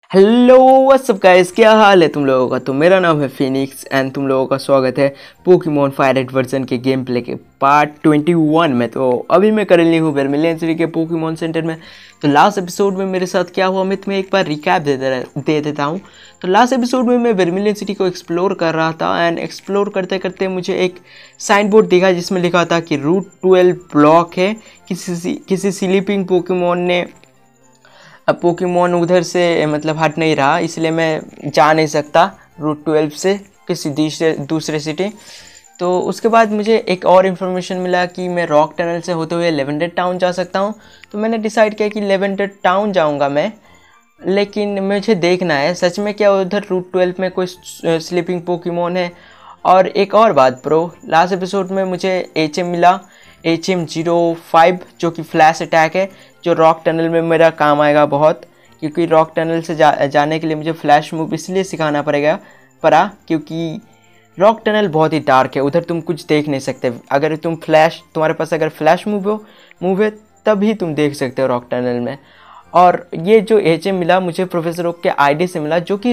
Hello what's up guys, क्या हाल है तुम लोगों का। तो मेरा नाम है फिनिक्स एंड तुम लोगों का स्वागत है पोकेमॉन फायर रेड वर्जन के गेम प्ले के पार्ट 21 में। तो अभी मैं करंटली हूँ वर्मिलियन सिटी के पोकेमॉन सेंटर में। तो लास्ट एपिसोड में मेरे साथ क्या हुआ मैं एक बार रिकैप दे देता हूँ। तो लास्ट एपिसोड में मैं वर्मिलियन सिटी को एक्सप्लोर कर रहा था एंड एक्सप्लोर करते करते मुझे एक साइन बोर्ड दिखा जिसमें लिखा था कि रूट 12 ब्लॉक है। किसी स्लीपिंग पोकेमॉन ने अब पोकेमॉन उधर से मतलब हट नहीं रहा, इसलिए मैं जा नहीं सकता रूट 12 से किसी दूसरे सिटी। तो उसके बाद मुझे एक और इन्फॉर्मेशन मिला कि मैं रॉक टनल से होते हुए लेवेंडर टाउन जा सकता हूँ। तो मैंने डिसाइड किया कि लेवेंडर टाउन जाऊँगा मैं, लेकिन मुझे देखना है सच में क्या उधर रूट 12 में कोई स्लीपिंग पोकेमॉन है। और एक और बात ब्रो, लास्ट एपिसोड में मुझे HM मिला, HM05, जो कि फ्लैश अटैक है, जो रॉक टनल में मेरा काम आएगा बहुत। क्योंकि रॉक टनल से जाने के लिए मुझे फ्लैश मूव इसलिए सिखाना पड़ा क्योंकि रॉक टनल बहुत ही डार्क है, उधर तुम कुछ देख नहीं सकते। अगर तुम्हारे पास अगर फ्लैश मूव है तभी तुम देख सकते हो रॉक टनल में। और ये जो HM मिला मुझे प्रोफेसर ओक के आईडी से मिला, जो कि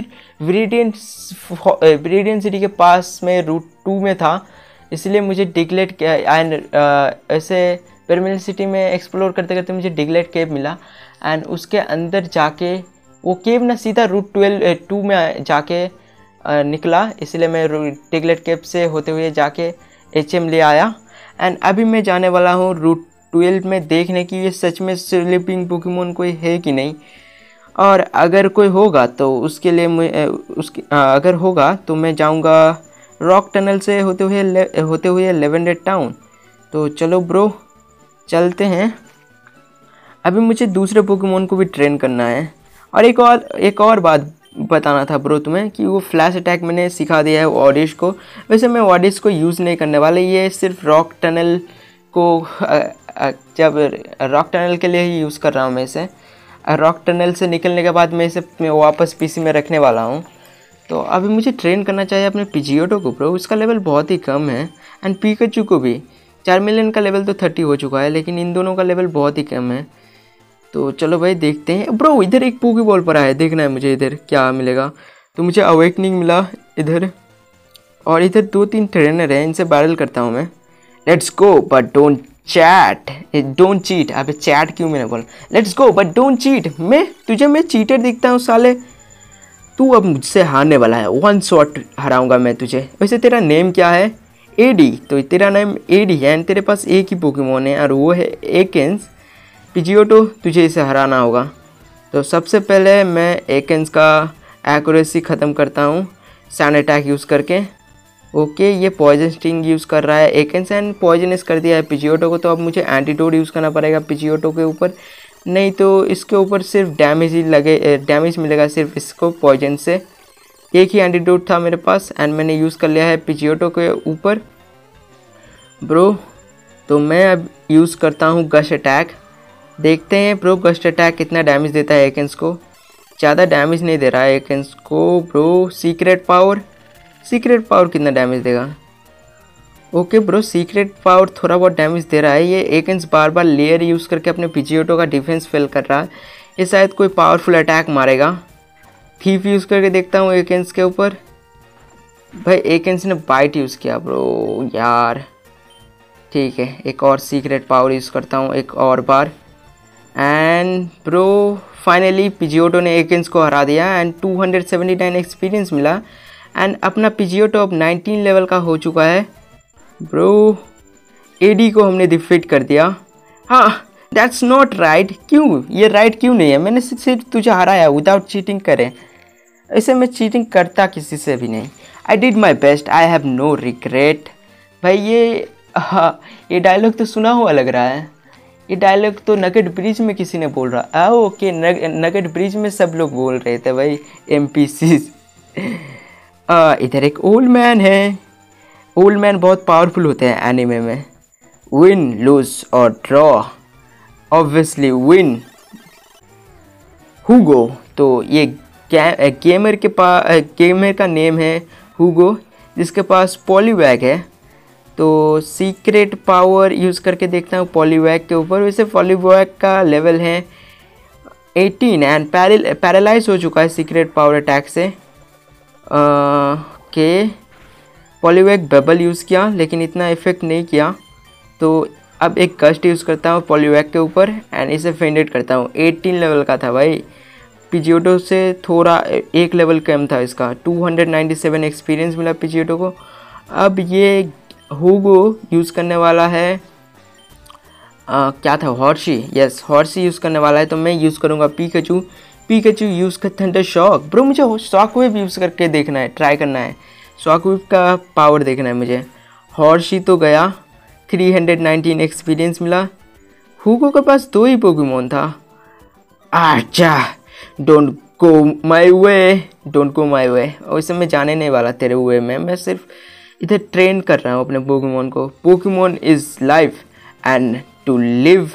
विरिडियन सिटी के पास में रूट 2 में था। इसलिए मुझे डिग्लेट एंड ऐसे वर्मिलियन सिटी में एक्सप्लोर करते करते मुझे डिग्लेट केव मिला एंड उसके अंदर जाके वो केव ना सीधा रूट 2 में जाके निकला। इसलिए मैं डिग्लेट केव से होते हुए जाके HM ले आया एंड अभी मैं जाने वाला हूँ रूट 12 में देखने की ये सच में स्लीपिंग पोकेमॉन कोई है कि नहीं। और अगर कोई होगा तो उसके लिए अगर होगा तो मैं जाऊँगा रॉक टनल से होते हुए लेवेंडर टाउन। तो चलो ब्रो चलते हैं। अभी मुझे दूसरे पोकेमॉन को भी ट्रेन करना है। और एक और बात बताना था ब्रो तुम्हें कि वो फ्लैश अटैक मैंने सिखा दिया है ऑडिश को। वैसे मैं ऑडिश को यूज़ नहीं करने वाला, ये सिर्फ रॉक टनल को जब रॉक टनल के लिए ही यूज़ कर रहा हूँ मैं इसे। रॉक टनल से निकलने के बाद मैं इसे वापस PC में रखने वाला हूँ। तो अभी मुझे ट्रेन करना चाहिए अपने पिजियोटो को ब्रो, उसका लेवल बहुत ही कम है। एंड पिकाचू को भी चार्मिलियन का लेवल तो 30 हो चुका है, लेकिन इन दोनों का लेवल बहुत ही कम है। तो चलो भाई देखते हैं। ब्रो इधर एक पोकेबॉल पड़ा है, देखना है मुझे इधर क्या मिलेगा। तो मुझे अवेकनिंग मिला इधर, और इधर 2-3 ट्रेनर हैं, इनसे बैटल करता हूँ मैं। Let's go but don't cheat. अबे चैट क्यों मैंने बोला, let's go but don't cheat. मैं चीटर दिखता हूँ साले। तू अब मुझसे हारने वाला है, 1 शॉट हराऊंगा मैं तुझे। वैसे तेरा नेम क्या है? AD। तो तेरा नेम AD है एंड तेरे पास एक ही पोकेमॉन है और वो है एकेंस। पिजियोटो तुझे इसे हराना होगा। तो सबसे पहले मैं एकेंस का एक्यूरेसी ख़त्म करता हूँ सैंड अटैक यूज़ करके। ओके, ये पॉइजन स्टिंग यूज़ कर रहा है एकेंस एंड पॉइजनस कर दिया है पिजियोटो को। तो अब मुझे एंटीडोट यूज़ करना पड़ेगा पिजियोटो के ऊपर, नहीं तो इसके ऊपर सिर्फ डैमेज मिलेगा सिर्फ इसको पॉइजन से। एक ही एंटीडोट था मेरे पास एंड मैंने यूज़ कर लिया है पिजियोटो के ऊपर ब्रो। तो मैं अब यूज़ करता हूँ गश अटैक। देखते हैं ब्रो गश अटैक कितना डैमेज देता है एकेंस को। ज़्यादा डैमेज नहीं दे रहा है एकेंस को ब्रो। सीक्रेट पावर कितना डैमेज देगा? ओके ब्रो, सीक्रेट पावर थोड़ा बहुत डैमेज दे रहा है। ये एकेंस बार बार लेयर यूज़ करके अपने पिजियोटो का डिफेंस फेल कर रहा है। ये शायद कोई पावरफुल अटैक मारेगा। थीफ यूज़ करके देखता हूँ एकेंस के ऊपर। भाई एकेंस ने बाइट यूज़ किया ब्रो यार। ठीक है, एक और सीक्रेट पावर यूज़ करता हूँ एक और बार एंड ब्रो फाइनली पिजियोटो ने एकेंस को हरा दिया एंड 279 एक्सपीरियंस मिला एंड अपना पिजियोटो अब 19 लेवल का हो चुका है ब्रो। AD को हमने डिफीट कर दिया। हाँ, दैट्स नॉट राइट। क्यों ये राइट क्यों नहीं है? मैंने सिर्फ तुझे हराया विदाउट चीटिंग करे। ऐसे मैं चीटिंग करता किसी से भी नहीं। I did my best, I have no regret. भाई ये डायलॉग तो सुना हुआ लग रहा है। ये डायलॉग तो नगेट ब्रिज में किसी ने बोल रहा। ओके, नगेट ब्रिज में सब लोग बोल रहे थे भाई, NPCs। इधर एक ओल्ड मैन है। ओल्ड मैन बहुत पावरफुल होते हैं एनिमे में। विन, लूज और ड्रॉ। Obviously win. हुगो। तो ये गेमर का नेम है हुगो, जिसके पास पॉलीवैग है। तो सीक्रेट पावर यूज़ करके देखता हूँ पॉलीवैग के ऊपर। वैसे पॉलीवैग का लेवल है 18 एंड पैरालाइज हो चुका है सीक्रेट पावर अटैक से। के पॉलीवैग बबल यूज़ किया लेकिन इतना इफेक्ट नहीं किया, तो अब एक गस्ट यूज़ करता हूँ पॉलीवैग के ऊपर एंड इसे फेंडेड करता हूँ। 18 लेवल का था भाई, पिजियोटो से थोड़ा एक लेवल कम था इसका। 297 एक्सपीरियंस मिला पिजियोटो को। अब ये हुगो यूज़ करने वाला है क्या था, हॉर्शी, यस हॉर्शी यूज़ करने वाला है, तो मैं यूज़ करूँगा पीकाचू। पीकाचू यूज़ कर थंडर शॉक। ब्रो मुझे शॉक वेव यूज़ करके देखना है, ट्राई करना है, शॉक वेव का पावर देखना है मुझे। हॉर्शी तो गया, 319 एक्सपीरियंस मिला। हुगो के पास 2 ही पोकेमोन था। अच्छा, don't go my way, don't go माई वे। वैसे मैं जाने नहीं वाला तेरे वे में, मैं सिर्फ इधर ट्रेन कर रहा हूँ अपने पोकेमोन को। Pokemon is life and to live,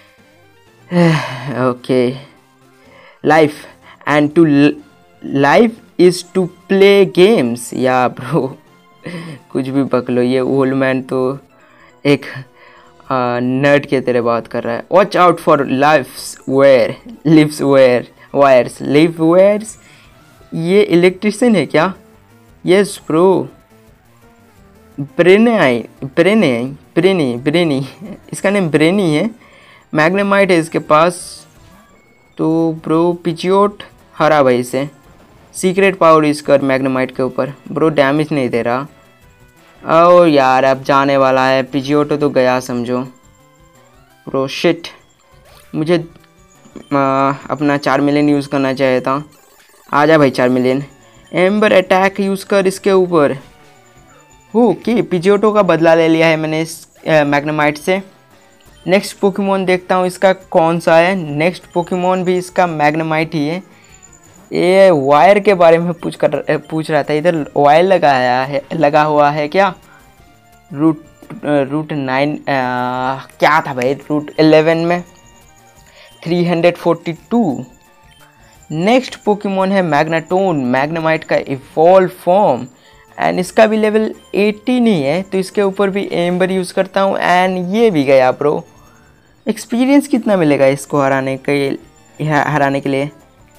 okay, life and to life is to play games. या ब्रो कुछ भी पक लो, ये ओल्ड मैन तो एक नर्ड के तरह बात कर रहा है। Watch out for live wires. ये इलेक्ट्रिशियन है क्या? यस ब्रो, ब्रेनी इसका नेम ब्रेनी है। मैग्नेमाइट है इसके पास। तो ब्रो पिजियोट हरा भाई इसे। सीक्रेट पावर यूज़ कर मैग्नेमाइट के ऊपर। ब्रो डैमेज नहीं दे रहा। ओ यार अब जाने वाला है, पिजियोटो तो गया समझो। ब्रो शिट, मुझे अपना 4 मिलियन यूज़ करना चाहिए था। आजा भाई 4 मिलियन। एम्बर अटैक यूज़ कर इसके ऊपर। ओके, पिजियोटो का बदला ले लिया है मैंने इस मैग्नेमाइट से। नेक्स्ट पोकेमोन देखता हूँ इसका कौन सा है। नेक्स्ट पोकेमोन भी इसका मैग्नेमाइट ही है। ये वायर के बारे में पूछ रहा था। इधर वायर लगा हुआ है क्या? रूट 9 क्या था भाई, रूट 11 में 342। नेक्स्ट पोकेमोन है मैग्नेटोन, मैग्नेमाइट का इवॉल्व फॉर्म एंड इसका भी लेवल 18 ही है, तो इसके ऊपर भी एम्बर यूज़ करता हूँ एंड ये भी गया ब्रो। एक्सपीरियंस कितना मिलेगा इसको हराने के लिए?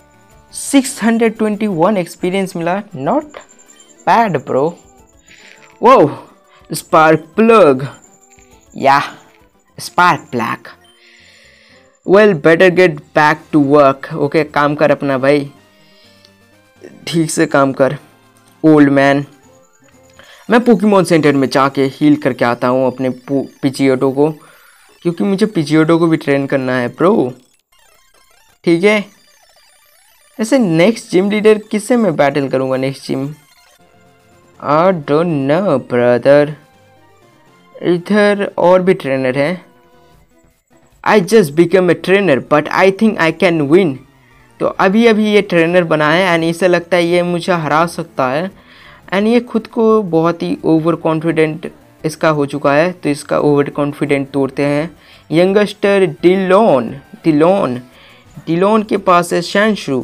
621 एक्सपीरियंस मिला। Not bad bro. वो स्पार्क प्लग या spark plug. Well better get back to work. Okay, काम कर अपना भाई, ठीक से काम कर ओल्ड मैन। मैं पोकेमोन सेंटर में जाके हील करके आता हूँ अपने पिजियोटो को, क्योंकि मुझे पिजियोटो को भी ट्रेन करना है ब्रो। ठीक है, ऐसे नेक्स्ट जिम लीडर किससे मैं बैटल करूँगा next gym? I don't know brother. इधर और भी ट्रेनर हैं। I just become a trainer but I think I can win. तो अभी ये ट्रेनर बना है एंड इसे लगता है ये मुझे हरा सकता है एंड ये खुद को बहुत ही ओवर कॉन्फिडेंट इसका हो चुका है, तो इसका ओवर कॉन्फिडेंट तोड़ते हैं। यंगस्टर डिलोन के पास है शैनशू।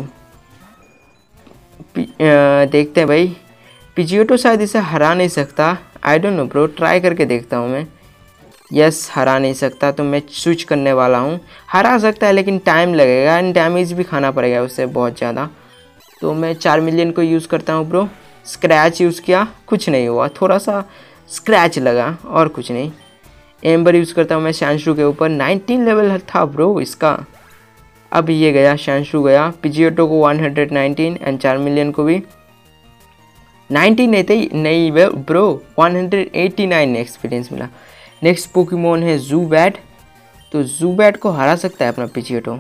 देखते हैं भाई, पिजियोटो शायद इसे हरा नहीं सकता। I don't know bro, try करके देखता हूँ मैं। यस, हरा नहीं सकता, तो मैं स्विच करने वाला हूँ। हरा सकता है लेकिन टाइम लगेगा एंड डैमेज भी खाना पड़ेगा उससे बहुत ज़्यादा। तो मैं 4 मिलियन को यूज़ करता हूँ ब्रो। स्क्रैच यूज़ किया, कुछ नहीं हुआ, थोड़ा सा स्क्रैच लगा और कुछ नहीं। एम्बर यूज़ करता हूँ मैं शैनशू के ऊपर। 19 लेवल था ब्रो इसका। अब ये गया, शैनशू गया। पिजियोटो को 119 एंड 4 मिलियन को भी 19 नहीं ब्रो, 189 एक्सपीरियंस मिला। नेक्स्ट पोकेमोन है ज़ूबैट। तो ज़ूबैट को हरा सकता है अपना पिजियोटो।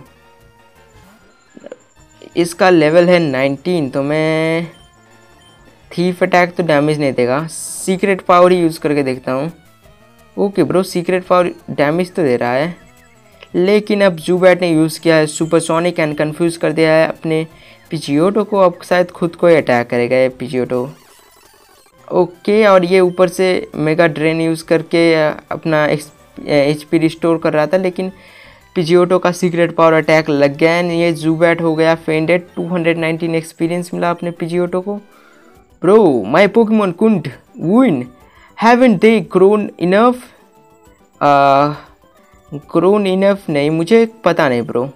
इसका लेवल है 19, तो मैं थीफ अटैक तो डैमेज नहीं देगा, सीक्रेट पावर ही यूज़ करके देखता हूँ। Okay bro, secret power damage तो दे रहा है, लेकिन अब ज़ूबैट ने यूज़ किया है सुपरसोनिक एंड कंफ्यूज कर दिया है अपने पिजियोटो को। अब शायद खुद को ही अटैक करेगा ये पिजियोटो। ओके, और ये ऊपर से मेगा ड्रेन यूज़ करके अपना HP रिस्टोर कर रहा था, लेकिन पिजियोटो का सीक्रेट पावर अटैक लग गया एंड ये ज़ूबैट हो गया फेंडेड। 219 एक्सपीरियंस मिला अपने पिजियोटो को। Bro my Pokemon couldn't win, haven't they grown enough? Grown enough नहीं, मुझे पता नहीं bro,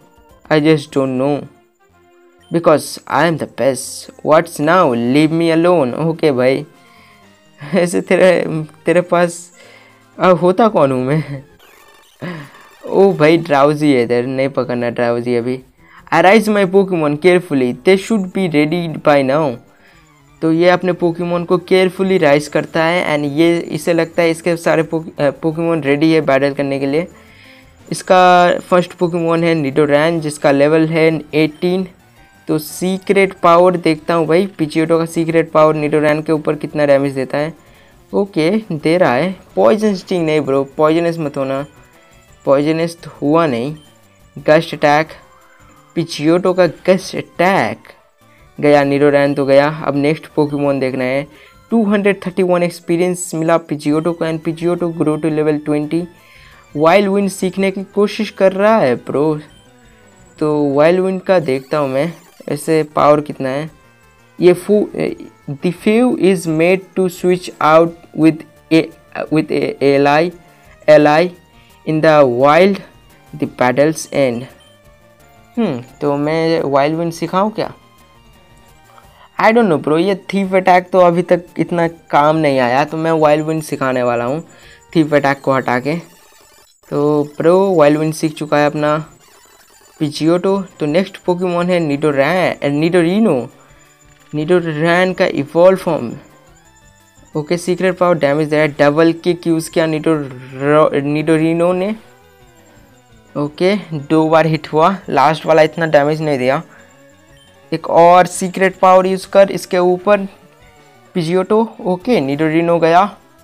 I just don't know because I am the best, what's now, leave me alone. Okay भाई, ऐसे तेरे पास अब होता कौन हूँ मैं? ओ भाई ड्राउजी है इधर, नहीं पकड़ना ड्राउजी अभी। Arise my Pokemon carefully, they should be ready by now. तो ये अपने पोकेमोन को केयरफुली राइज करता है एंड ये इसे लगता है इसके सारे पोकेमोन रेडी है बैटल करने के लिए। इसका फर्स्ट पोकेमोन है निडोरैन जिसका लेवल है 18। तो सीक्रेट पावर देखता हूँ भाई, पिचियोटो का सीक्रेट पावर निडोरैन के ऊपर कितना डैमेज देता है। ओके दे रहा है। पॉइजन स्टिंग नहीं ब्रो, पॉइजनस मत होना, पॉइजनस तो हुआ नहीं। गस्ट अटैक, पिचियोटो का गस्ट अटैक गया, निडोरैन तो गया। अब नेक्स्ट पोकेमोन देखना है। 231 एक्सपीरियंस मिला पिचियोटो को and Pidgeotto grow to level 20। Wild wind सीखने की कोशिश कर रहा है प्रो, तो वाइल्ड विंड का देखता हूँ मैं ऐसे पावर कितना है। ये the few is made to switch out with ally in the wild the battles end. तो मैं वाइल्ड विंड सिखाऊँ क्या? आई डोंट नो ब्रो, ये थीफ अटैक तो अभी तक इतना काम नहीं आया, तो मैं वाइल्ड विंड सिखाने वाला हूँ थीफ अटैक को हटा के। तो प्रो वाइल्ड विंड सीख चुका है अपना पिचियोटो। तो नेक्स्ट पोकेमोन है निडोरिनो। निडोरैन का evolve form. Okay secret power damage दे रहा है, डबल किक यूज़ किया निडोरिनो ने। ओके 2 बार हिट हुआ, लास्ट वाला इतना डैमेज नहीं दिया। एक और सीक्रेट पावर यूज़ कर इसके ऊपर पिचियोटो। ओके निडोरिनो गया।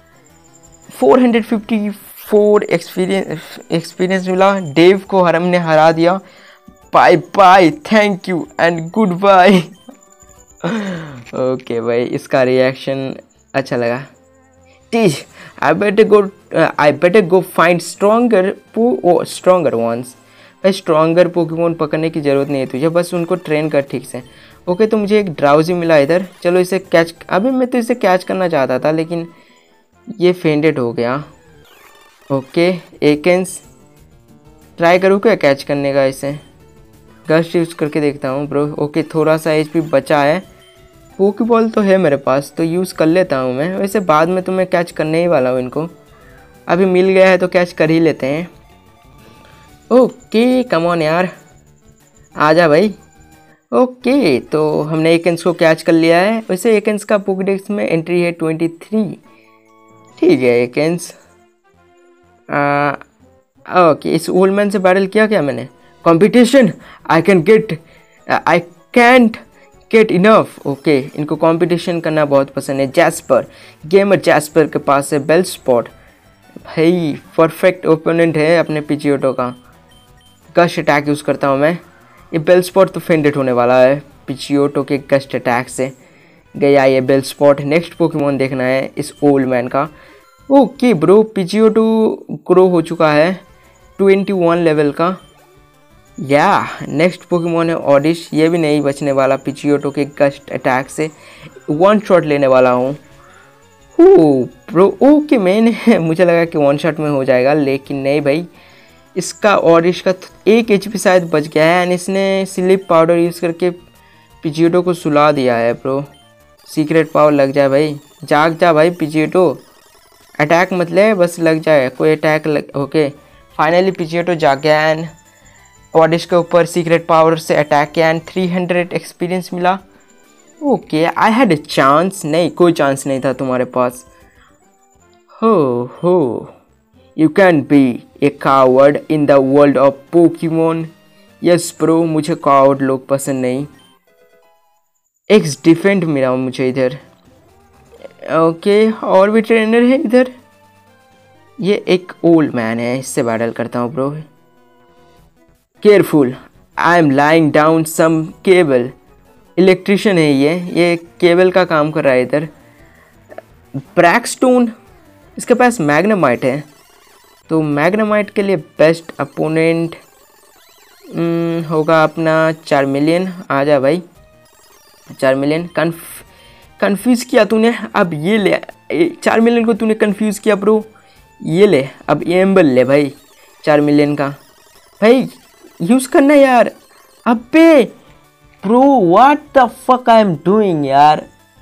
454 एक्सपीरियंस मिला। डेव को हमने हरा दिया। Bye bye, thank you and good bye. Okay भाई, इसका रिएक्शन अच्छा लगा। Teach I better go find stronger ones. भाई स्ट्रॉन्गर पोकेमोन पकड़ने की ज़रूरत नहीं है तुझे, बस उनको ट्रेन कर ठीक से। ओके तो मुझे एक ड्राउजी मिला इधर, चलो इसे कैच। अभी मैं तो इसे कैच करना चाहता था लेकिन ये फेंडेड हो गया। ओके एकेंस ट्राई करूँ क्या कैच करने का इसे? गस्ट यूज़ करके देखता हूँ ब्रो। ओके थोड़ा सा एचपी बचा है, पोकेबॉल तो है मेरे पास तो यूज़ कर लेता हूँ मैं। वैसे बाद में तो मैं कैच करने ही वाला हूँ इनको, अभी मिल गया है तो कैच कर ही लेते हैं। ओके कम ऑन यार, आजा भाई। ओके तो हमने एकेंस को कैच कर लिया है। वैसे एकेंस का पोकेडेक्स में एंट्री है 23। ठीक है एकेंस। ओके इस ओल्ड मैन से बैटल किया क्या मैंने? Competition I can't get enough. Okay इनको कंपटीशन करना बहुत पसंद है। जैस्पर, गेमर जैस्पर के पास है बेल स्पॉट। भाई परफेक्ट ओपोनेंट है अपने पिचियोटो का। गस्ट अटैक यूज़ करता हूँ मैं। ये बेल स्पॉट तो फेंडेड होने वाला है पिचियोटो के गस्ट अटैक से। गया ये बेल स्पॉट। नेक्स्ट पोकेमोन देखना है इस ओल्ड मैन का। ओके ब्रो पिचियोटो ग्रो हो चुका है 21 लेवल का। या नेक्स्ट पोकेमोन है ऑडिश। ये भी नहीं बचने वाला पिचियोटो के गस्ट अटैक से, 1 शॉट लेने वाला हूँ। ब्रो ओके मैंने मुझे लगा कि 1 शॉट में हो जाएगा लेकिन नहीं भाई, इसका ऑडिश का 1 HP शायद बच गया है एंड इसने स्लिप पाउडर यूज़ करके पिचियोटो को सुला दिया है ब्रो। सीक्रेट पावर लग जाए भाई, जाग जा भाई पिचियोटो, अटैक मत ले बस लग जाए कोई अटैक ओके फाइनली पिचियोटो जाग गया एंड ऑडिश के ऊपर सीक्रेट पावर से अटैक किया एंड 300 एक्सपीरियंस मिला। Okay I had a chance. नहीं कोई चांस नहीं था तुम्हारे पास। हो you can be a coward in the world of Pokemon. Yes bro मुझे कावर्ड लोग पसंद नहीं। एक्स डिफेंड मिला मुझे इधर। ओके और भी ट्रेनर है इधर। ये एक ओल्ड मैन है, इससे बैटल करता हूँ bro. Careful I am laying down some cable. Electrician है ये केबल का काम कर रहा है इधर। ब्रैकस्टोन, इसके पास मैग्नेमाइट है तो मैग्नेमाइट के लिए बेस्ट अपोनेंट होगा अपना चार्मिलियन। आजा भाई चार्मिलियन। कन्फ्यूज़ किया तूने, अब ये ले। चार्मिलियन को तूने कन्फ्यूज़ किया ब्रो, ये ले अब एम्बल ले भाई चार्मिलियन का। भाई यूज़ करना यार, अबे bro what the fuck I am doing यार।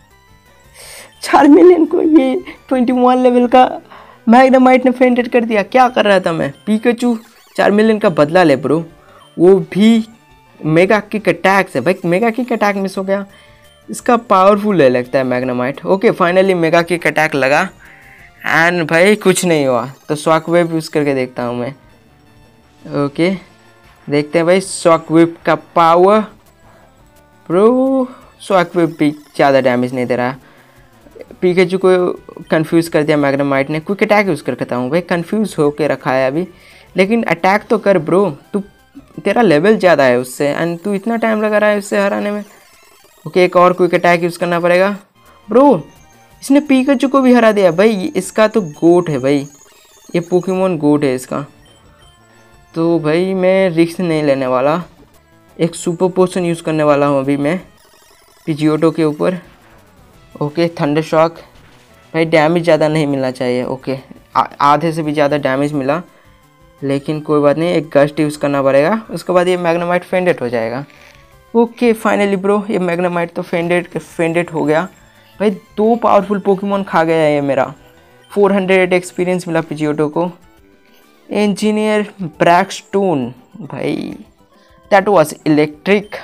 4 मिलियन को ये 21 लेवल का मैग्नेमाइट ने फेंटेड कर दिया। क्या कर रहा था मैं? पिकाचू 4 मिलियन का बदला ले ब्रो, वो भी मेगा किक अटैक से। भाई मेगा किक अटैक मिस हो गया, इसका पावरफुल है लगता है Magnemite. Okay finally mega kick attack लगा एंड भाई कुछ नहीं हुआ, तो शॉक वेव यूज़ करके देखता हूँ मैं। ओके देखते हैं भाई शॉक वेव का पावर। ब्रो शॉक वेव भी ज़्यादा डैमेज नहीं दे रहा। पिकाचू को कंफ्यूज कर दिया मैग्नेमाइट ने, क्विक अटैक यूज़ करता हूँ भाई। कंफ्यूज होके रखा है अभी, लेकिन अटैक तो कर ब्रो, तू तेरा लेवल ज़्यादा है उससे एंड तू इतना टाइम लगा रहा है उससे हराने में। ओके एक और क्विक अटैक यूज़ करना पड़ेगा। ब्रो इसने पिकाचू को भी हरा दिया भाई, इसका तो गोट है भाई, ये पोकेमोन गोट है इसका। तो भाई मैं रिस्क नहीं लेने वाला, एक सुपर पोशन यूज़ करने वाला हूँ अभी मैं पिजियोटो के ऊपर। ओके थंडर शॉक, भाई डैमेज ज़्यादा नहीं मिलना चाहिए। ओके आधे से भी ज़्यादा डैमेज मिला, लेकिन कोई बात नहीं, एक गस्ट यूज़ करना पड़ेगा, उसके बाद ये मैग्नेमाइट फेंडेड हो जाएगा। ओके फाइनली ब्रो ये मैग्नेमाइट तो फेंडेड हो गया भाई। 2 पावरफुल पोकेमोन खा गया है ये मेरा। 400 एक्सपीरियंस मिला पिजियोटो को। इंजीनियर ब्रैकस्टोन भाई दैट वाज इलेक्ट्रिक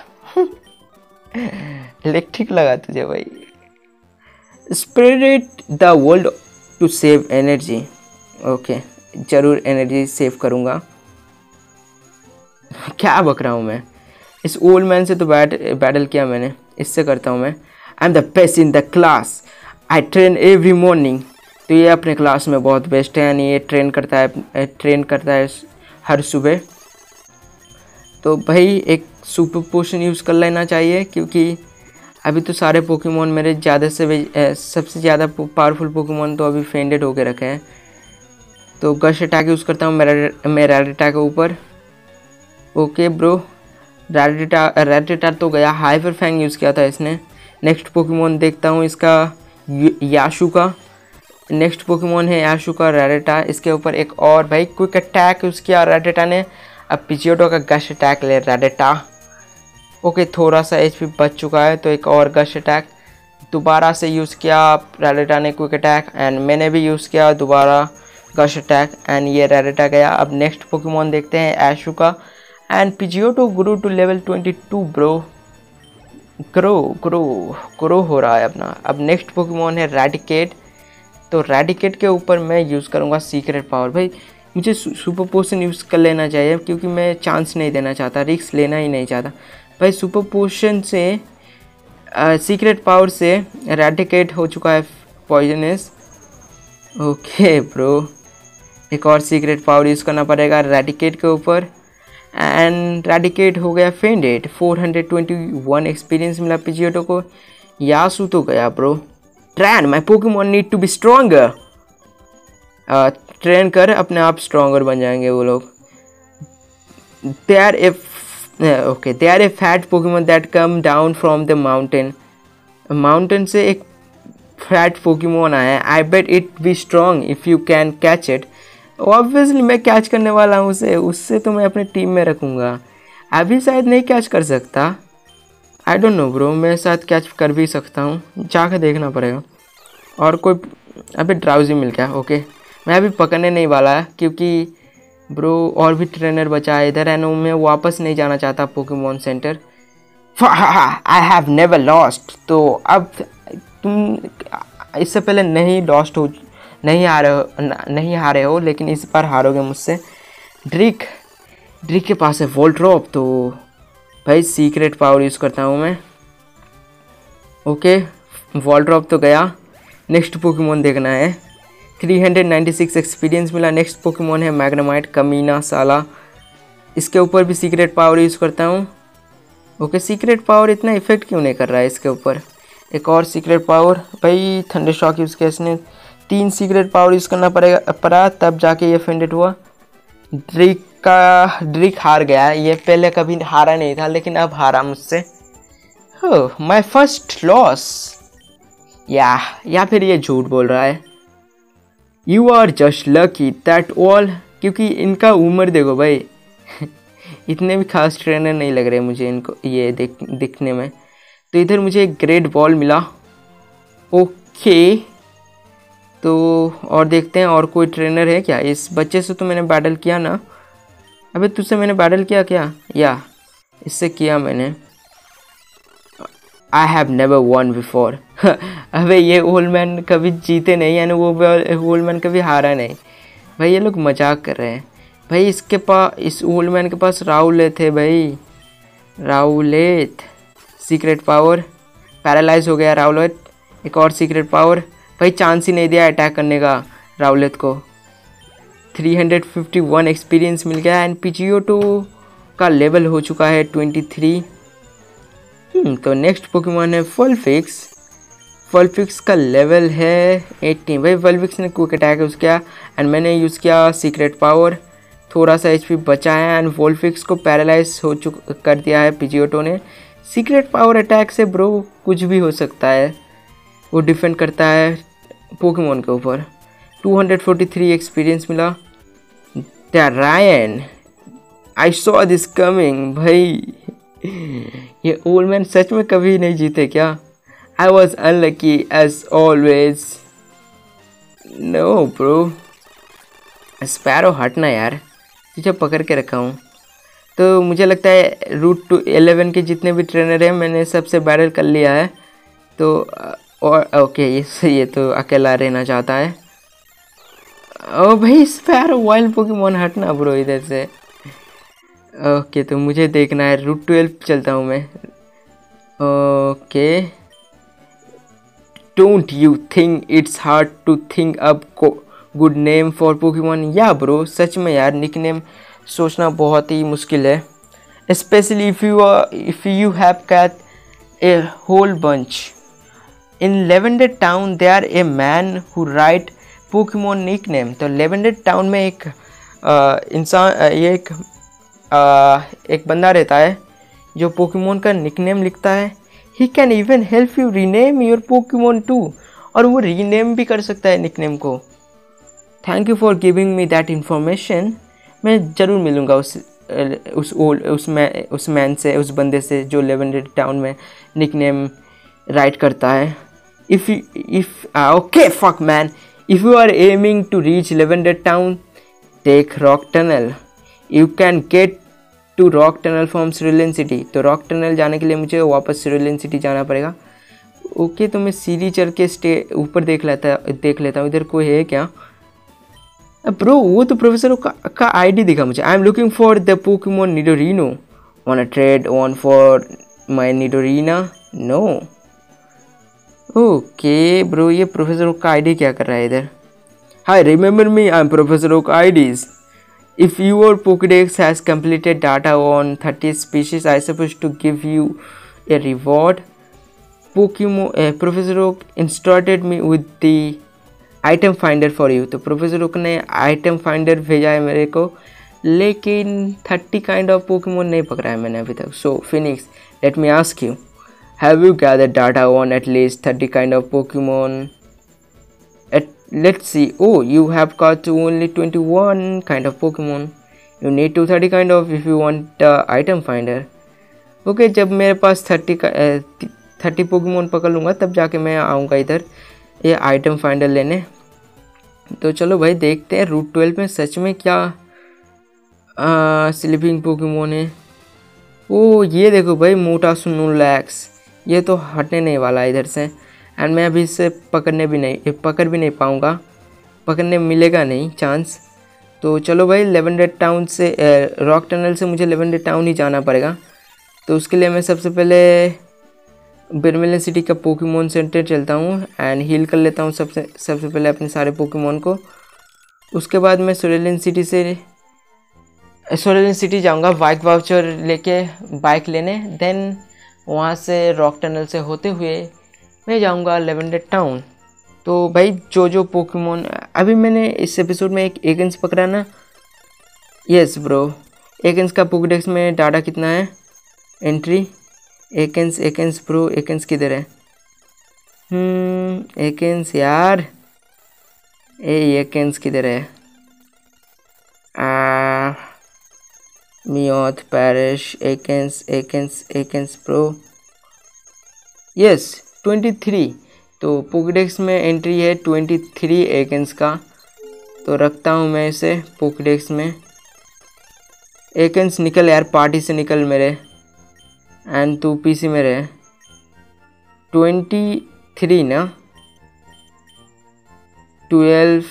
इलेक्ट्रिक लगा तुझे भाई। Spread the world to save energy. Okay ज़रूर एनर्जी सेव करूँगा। क्या बक रहा हूँ मैं, इस ओल्ड मैन से तो बैटल किया मैंने, इससे करता हूँ मैं। I am the best in the class, I train every morning. तो ये अपने क्लास में बहुत बेस्ट है, यानी ये ट्रेन करता है हर सुबह। तो भाई एक सुपर पोशन यूज़ कर लेना चाहिए, क्योंकि अभी तो सारे पोकेमोन मेरे सबसे ज़्यादा पावरफुल पोकेमोन तो अभी फेंडेड होके रखे हैं। तो गश अटैक यूज़ करता हूँ मैं रैडिटा के ऊपर। ओके ब्रो रैडिटा तो गया, हाइपर फैंग यूज़ किया था इसने। नेक्स्ट पोकेमोन देखता हूँ इसका याशुका। नेक्स्ट पोकेमोन है याशुका रैडिटा, इसके ऊपर एक और भाई क्विक अटैक यूज़ किया रैडिटा ने। अब पिजियोटो का गश अटैक ले रैडिटा। ओके थोड़ा सा एचपी बच चुका है, तो एक और गश अटैक दोबारा से यूज़ किया रैडिटा ने क्विक अटैक, एंड मैंने भी यूज़ किया दोबारा गश अटैक, एंड ये रैडिटा गया। अब नेक्स्ट पोकेमोन देखते हैं याशुका and Pidgeotto grow to level 22 bro. Grow हो रहा है अपना। अब नेक्स्ट पोकेमोन है रैडिकेट। तो रैडिकेट के ऊपर मैं यूज़ करूँगा सीक्रेट पावर। भाई मुझे सुपर पोशन यूज़ कर लेना चाहिए, क्योंकि मैं चांस नहीं देना चाहता, रिस्क लेना ही नहीं चाहता भाई। सुपर पोशन से सीक्रेट पावर से रैडिकेट हो चुका है पॉइजनस। ओके ब्रो एक और सीक्रेट पावर यूज़ करना पड़ेगा रैडिकेट के ऊपर, एंड रैडिकेट हो गया फेंडेड। 421 एक्सपीरियंस मिला पिजियोटो को। यासु तो गया bro. Train my Pokemon need to be stronger. Train कर, अपने आप स्ट्रॉन्गर बन जाएंगे वो लोग। They are a fat Pokemon that come down from the mountain. Mountain से एक फैट पोकेमोन आया है। I bet it be strong if you can catch it. Obviously मैं कैच करने वाला हूँ उससे तो मैं अपने टीम में रखूँगा। अभी शायद नहीं कैच कर सकता, आई डोंट नो ब्रो, मैं शायद कैच कर भी सकता हूँ, जाकर देखना पड़ेगा। और कोई अभी ड्राउजी मिल गया। ओके मैं अभी पकड़ने नहीं वाला है, क्योंकि ब्रो और भी ट्रेनर बचा है इधर, एंड मैं वापस नहीं जाना चाहता Pokemon centre. I have never lost. तो अब तुम इससे पहले नहीं हारे हो, लेकिन इस बार हारोगे मुझसे। ड्रिक के पास है वोल्ट्रॉप, तो भाई सीक्रेट पावर यूज़ करता हूँ मैं। ओके वोल्ट्रॉप तो गया। नेक्स्ट पोकेमोन देखना है। 396 एक्सपीरियंस मिला। नेक्स्ट पोकेमोन है मैग्नेमाइट कमीना साला। इसके ऊपर भी सीक्रेट पावर यूज़ करता हूँ। ओके सीक्रेट पावर इतना इफेक्ट क्यों नहीं कर रहा है इसके ऊपर। एक और सीक्रेट पावर भाई थंडर शॉक यूज़ किया इसने। 3 सीक्रेट पावर यूज़ करना पड़ा तब जाके ये फेंडेड हुआ। ड्रिक हार गया, ये पहले कभी हारा नहीं था, लेकिन अब हारा मुझसे। माय फर्स्ट लॉस, या फिर ये झूठ बोल रहा है। You are just lucky that all, क्योंकि इनका उम्र देखो भाई इतने भी खास ट्रेनर नहीं लग रहे मुझे इनको ये दिखने में। तो इधर मुझे एक ग्रेट बॉल मिला। ओके, तो और देखते हैं और कोई ट्रेनर है क्या। इस बच्चे से तो मैंने बैटल किया ना। अबे तुझसे मैंने बैटल किया क्या? या इससे किया मैंने। I have never won before. अबे ये ओल्ड मैन कभी जीते नहीं, यानी वो ओल्ड मैन कभी हारा नहीं। भाई ये लोग मजाक कर रहे हैं। भाई इसके पास, इस ओल्ड मैन के पास राउलेट है भाई, राउलेट। सीक्रेट पावर, पैरालाइज हो गया राउलेट। एक और सीक्रेट पावर। भाई चांस ही नहीं दिया अटैक करने का राउलेट को। 351 एक्सपीरियंस मिल गया एंड Pidgeotto का लेवल हो चुका है 23। तो नेक्स्ट पोकेमॉन है वल्फिक्स। वल्फिक्स का लेवल है 18। भाई वल्फिक्स ने क्विक अटैक यूज़ किया एंड मैंने यूज़ किया सीक्रेट पावर। थोड़ा सा HP बचा है एंड वल्फिक्स को पैरालाइज कर दिया है Pidgeotto ने। सीक्रेट पावर अटैक से ब्रो कुछ भी हो सकता है, वो डिफेंड करता है पोकेमॉन के ऊपर। 243 एक्सपीरियंस मिला। Ryan, I saw this coming. भाई ये ओल्ड मैन सच में कभी नहीं जीते क्या? I was unlucky as always. No bro, Spearow हटना यार, तुझे पकड़ के रखा हूँ। तो मुझे लगता है रूट टू 11 के जितने भी ट्रेनर हैं मैंने सबसे बैटल कर लिया है। तो और ओके, ये तो अकेला रहना चाहता है। ओ भाई स्पैरो वाइल्ड पोकेमॉन हटना ब्रो इधर से। ओके, तो मुझे देखना है रूट 12 चलता हूँ मैं। Okay, don't you think it's hard to think up good name for Pokemon? या ब्रो सच में यार, निक नेम सोचना बहुत ही मुश्किल है, specially if you have caught a whole bunch. In Lavender Town there a man who write Pokemon nickname. तो लेवेंडर टाउन में एक इंसान, ये एक बंदा रहता है जो पोकेमॉन का निकनेम लिखता है। He can even help you rename your Pokemon too, और वो रीनेम भी कर सकता है निकनेम को। Thank you for giving me that information. मैं ज़रूर मिलूँगा उस मैन से, उस बंदे से जो लेवेंडर टाउन में निकनेम राइट करता है। Okay fuck man, if you are aiming to reach Lavender Town, take Rock Tunnel. You can get to Rock Tunnel from Cerulean City. तो रॉक टनल जाने के लिए मुझे वापस सिरुलियन सिटी जाना पड़ेगा। ओके, तो मैं सीढ़ी चढ़ के ऊपर देख लेता हूँ इधर कोई है क्या। ब्रो वो तो प्रोफेसर का आईडी दिखा मुझे। I am looking for the Pokemon Nidorino. Wanna trade on for my Nidorina? No. Okay bro, ये प्रोफेसर का आईडी क्या कर रहा है इधर? Hi, remember me, I am Professor Oak IDs. If your Pokédex has completed data on 30 species, I suppose to give you a reward. Professor Oak instructed me with the item finder for you. तो Professor Oak ने item finder भेजा है मेरे को, लेकिन 30 kind of Pokemon नहीं पकड़ा है मैंने अभी तक। So Phoenix, let me ask you, have you gathered data on at least 30 kind of Pokemon? Let's see. Oh, you have got only 21 kind of Pokemon. You need to 30 kind of if you want item finder. Okay, जब मेरे पास 30 Pokemon पकड़ लूँगा तब जाके मैं आऊँगा इधर ये आइटम फाइंडर लेने। तो चलो भाई देखते हैं रूट 12 में सच में क्या स्लीपिंग पोकेमोन है। ओ ये देखो भाई, मोटा स्नोलैक्स, ये तो हटने नहीं वाला इधर से। एंड मैं अभी इसे पकड़ भी नहीं पाऊँगा, पकड़ने मिलेगा नहीं चांस। तो चलो भाई, लेवेंडर टाउन से रॉक टनल से मुझे लेवेंडर टाउन ही जाना पड़ेगा। तो उसके लिए मैं सबसे पहले बर्मिलियन सिटी का पोकेमॉन सेंटर चलता हूँ एंड हील कर लेता हूँ सबसे पहले अपने सारे पोकेमॉन को। उसके बाद मैं सिरुलियन सिटी जाऊँगा बाइक वाउचर लेके, बाइक लेने। देन वहाँ से रॉक टनल से होते हुए मैं जाऊंगा लेवेंडर टाउन। तो भाई जो पोकेमॉन अभी मैंने इस एपिसोड में एक एकेंस पकड़ा ना। यस ब्रो, एकेंस का पोकेडेक्स में डाटा कितना है? एंट्री एकेंस ब्रो, एकेंस किधर है? एकेंस यार, एकेंस किधर है? Meowth, Paras, Ekans pro, yes 23। तो पोकेडेक्स में एंट्री है 23 एकेंस का, तो रखता हूँ मैं इसे पोकेडेक्स में। एकेंस निकल यार, पार्टी से निकल मेरे, एंड तू पीसी में रहे। 23 ना, 12,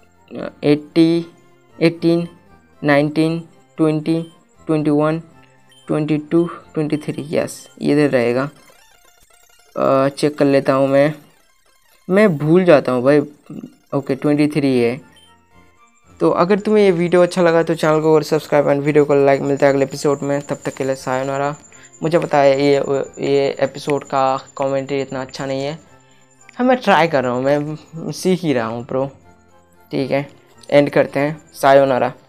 18, 19, 20, 21, 22, 23, यस इधर रहेगा। चेक कर लेता हूँ मैं भूल जाता हूँ भाई। ओके 23 है। तो अगर तुम्हें ये वीडियो अच्छा लगा तो चैनल को और सब्सक्राइब एंड वीडियो को लाइक। मिलता है अगले एपिसोड में, तब तक के लिए सायोनारा। मुझे पता है ये एपिसोड का कमेंट्री इतना अच्छा नहीं है, मैं ट्राई कर रहा हूँ, मैं सीख ही रहा हूँ प्रो। ठीक है, एंड करते हैं, सायोनारा।